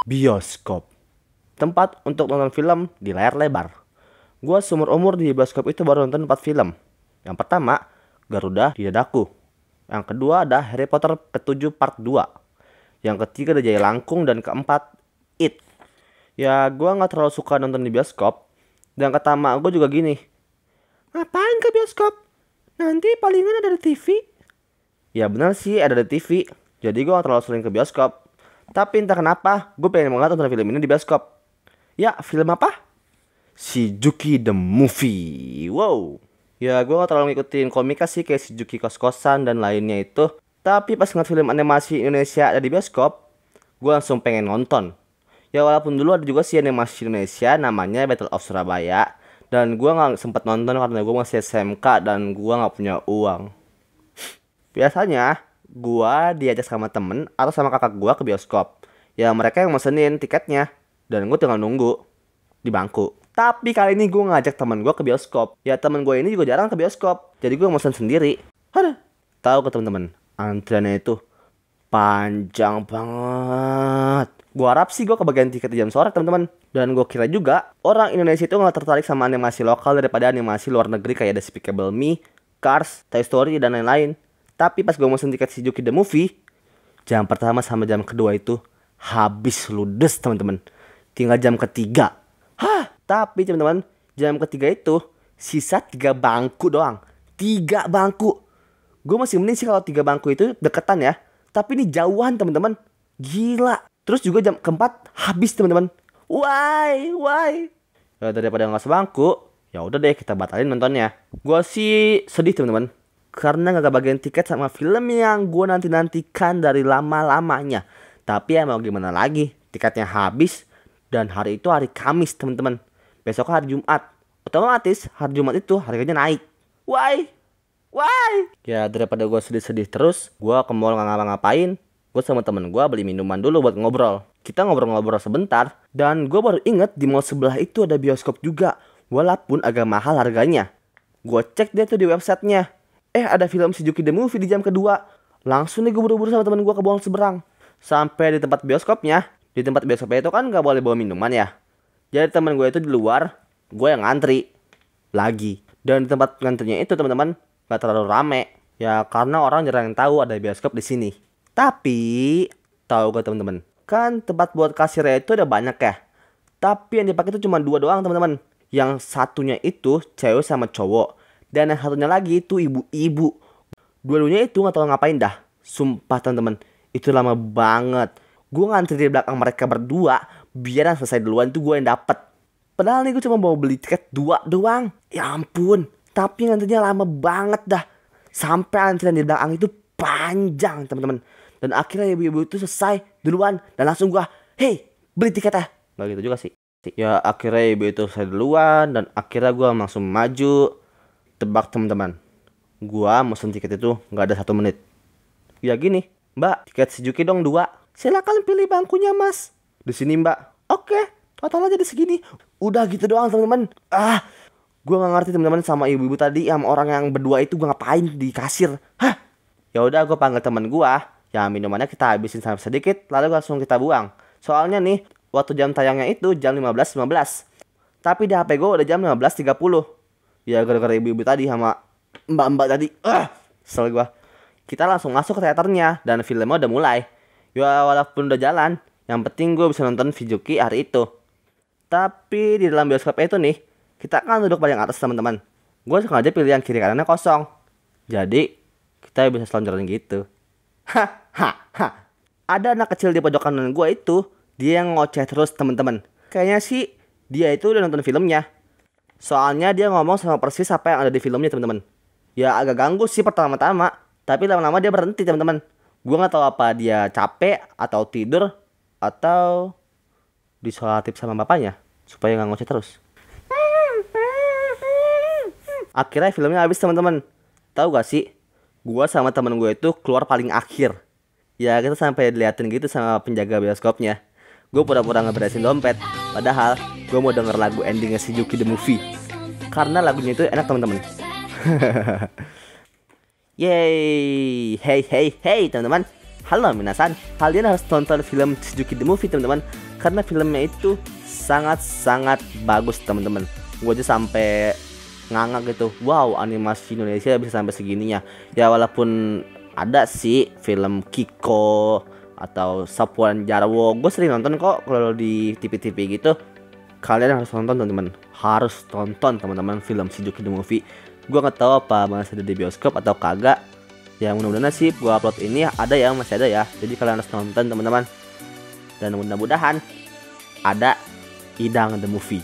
Bioskop, tempat untuk nonton film di layar lebar. Gua seumur umur di bioskop itu baru nonton 4 film. Yang pertama, Garuda di Dadaku. Yang kedua ada Harry Potter ke-7 part 2. Yang ketiga ada Jaya Langkung, dan keempat It. Ya, gua nggak terlalu suka nonton di bioskop. Dan kata mak gue juga gini, ngapain ke bioskop? Nanti palingan ada di TV. Ya benar sih, ada di TV. Jadi gue gak terlalu sering ke bioskop. Tapi entah kenapa, gue pengen banget nonton film ini di bioskop. Ya, film apa? Shizuki the Movie. Wow. Ya, gue gak terlalu ngikutin komika sih kayak Shizuki Kos-Kosan dan lainnya itu. Tapi pas ngeliat film animasi Indonesia ada di bioskop, gue langsung pengen nonton. Ya walaupun dulu ada juga sih animasi Indonesia namanya Battle of Surabaya. Dan gue gak sempet nonton karena gue masih SMK dan gue gak punya uang. Biasanya gua diajak sama temen atau sama kakak gua ke bioskop. Ya mereka yang mesenin tiketnya dan gue tinggal nunggu di bangku. Tapi kali ini gua ngajak temen gua ke bioskop. Ya temen gue ini juga jarang ke bioskop, jadi gua mesen sendiri. Aduh, tahu ke temen-temen, antriannya itu panjang banget. Gua harap sih gua kebagian tiket di jam sore teman-teman. Dan gua kira juga orang Indonesia itu nggak tertarik sama animasi lokal daripada animasi luar negeri kayak Despicable Me, Cars, Toy Story dan lain-lain. Tapi pas gue mesen tiket Shizuki the Movie, jam pertama sama jam kedua itu habis ludes teman-teman. Tinggal jam ketiga. Tapi teman-teman, jam ketiga itu sisa 3 bangku doang. 3 bangku. Gue masih mending sih kalau 3 bangku itu deketan ya. Tapi ini jauhan teman-teman. Gila. Terus juga jam keempat habis teman-teman. Why? Ya, daripada nggak sebangku, ya udah deh kita batalin nontonnya. Gue sih sedih teman-teman. Karena gak kebagian tiket sama film yang gue nanti-nantikan dari lama-lamanya. Tapi ya mau gimana lagi, tiketnya habis. Dan hari itu hari Kamis teman-teman. Besok hari Jumat. Otomatis hari Jumat itu harganya naik. Why? Ya daripada gue sedih-sedih terus, gue ke mall gak ngapa-ngapain. Gue sama temen gue beli minuman dulu buat ngobrol. Kita ngobrol-ngobrol sebentar. Dan gue baru inget di mall sebelah itu ada bioskop juga. Walaupun agak mahal harganya. Gue cek deh tuh di websitenya. Ada film Shizuki the Movie di jam kedua. Langsung nih gue buru-buru sama temen gue ke buang seberang. Sampai di tempat bioskopnya. Di tempat bioskopnya itu kan gak boleh bawa minuman ya. Jadi temen gue itu di luar, gue yang ngantri lagi. Dan di tempat ngantrinya itu teman-teman gak terlalu rame. Ya karena orang jarang yang tahu ada bioskop di sini. Tapi tahu gak teman-teman, kan tempat buat kasirnya itu ada banyak ya. Tapi yang dipakai itu cuma 2 doang teman-teman. Yang satunya itu cewek sama cowok. Dan yang satunya lagi itu ibu-ibu. Dua-duanya itu gak tahu ngapain dah. Sumpah teman-teman, itu lama banget. Gue ngantri di belakang mereka berdua. Biar yang selesai duluan itu gue yang dapet. Padahal nih gue cuma mau beli tiket 2 doang. Ya ampun. Tapi ngantrinya lama banget dah. Sampai antrian di belakang itu panjang teman-teman. Dan akhirnya ibu-ibu itu selesai duluan. Dan langsung gue, hey beli tiketnya. Gak gitu juga sih. Ya akhirnya ibu itu selesai duluan. Dan akhirnya gue langsung maju. Tebak teman-teman, gua mesen tiket itu nggak ada 1 menit. Ya gini, mbak, tiket Shizuki dong 2. Silakan pilih bangkunya mas. Di sini mbak. Oke, total aja di segini. Udah gitu doang teman-teman. Gua nggak ngerti teman-teman sama ibu-ibu tadi sama orang yang berdua itu gua ngapain di kasir. Ya udah gua panggil teman gua. Ya minumannya kita habisin sampai sedikit, lalu langsung kita buang. Soalnya nih, waktu jam tayangnya itu jam 15.15. Tapi di HP gua udah jam 15.30. Ya gara-gara ibu-ibu tadi sama mbak-mbak tadi. Kesel gue. Kita langsung masuk ke teaternya. Dan filmnya udah mulai. Ya walaupun udah jalan, yang penting gue bisa nonton Shizuki hari itu. Tapi di dalam bioskop itu nih, kita kan duduk paling atas teman-teman. Gue sengaja pilih yang kiri kanannya kosong. Jadi kita bisa selonjoran gitu. Ada anak kecil di pojok kanan gue itu. Dia yang ngoceh terus teman-teman. Kayaknya sih dia itu udah nonton filmnya. Soalnya dia ngomong sama persis apa yang ada di filmnya teman-teman. Ya agak ganggu sih pertama-tama. Tapi lama-lama dia berhenti teman-teman. Gue gak tahu apa dia capek atau tidur. Atau disolatif sama bapaknya supaya gak ngoceh terus. Akhirnya filmnya habis teman-teman. Tahu gak sih, gue sama temen gue itu keluar paling akhir. Ya kita sampai diliatin gitu sama penjaga bioskopnya. Gue pura-pura ngeberesin dompet. Padahal gue mau denger lagu endingnya Shizuki the Movie. Karena lagunya itu enak teman-teman. Yeay. Hey teman-teman. Halo minasan, kalian harus tonton film Shizuki the Movie teman-teman, karena filmnya itu sangat-sangat bagus teman-teman. Gue aja sampai ngangak gitu, wow animasi Indonesia bisa sampai segininya. Ya walaupun ada sih film Kiko atau Sapuan Jarwo, gue sering nonton kok kalau di TV-TV gitu. Kalian harus nonton teman-teman, harus tonton teman-teman film Shizuki the Movie. Gue nggak tahu apa masih ada di bioskop atau kagak. Ya mudah-mudahan sih gue upload ini ada ya, masih ada ya. Jadi kalian harus nonton teman-teman. Dan mudah-mudahan ada Idang the Movie.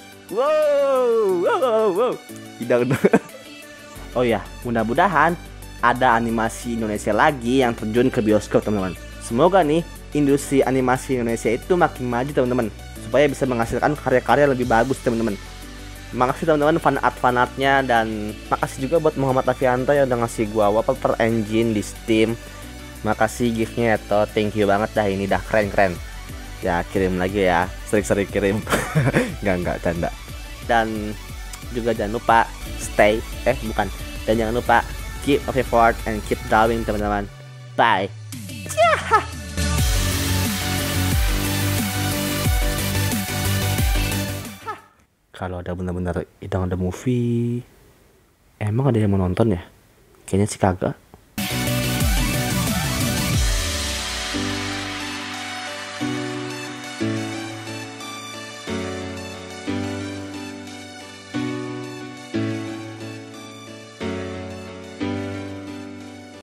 Wow. Idang Oh ya, mudah-mudahan ada animasi Indonesia lagi yang terjun ke bioskop teman-teman. Semoga nih industri animasi Indonesia itu makin maju teman-teman, supaya bisa menghasilkan karya-karya lebih bagus teman-teman. Makasih teman-teman fan artnya, dan makasih juga buat Muhammad Afianto yang udah ngasih gua wallpaper engine di Steam. Makasih giftnya atau thank you banget dah, ini dah keren-keren. Ya kirim lagi ya, sering-sering kirim. Enggak canda. Dan juga jangan lupa dan jangan lupa keep effort and keep drawing teman-teman. Bye. Kalau ada benar-benar Idang the Movie, emang ada yang mau nonton ya? Kayaknya sih kagak.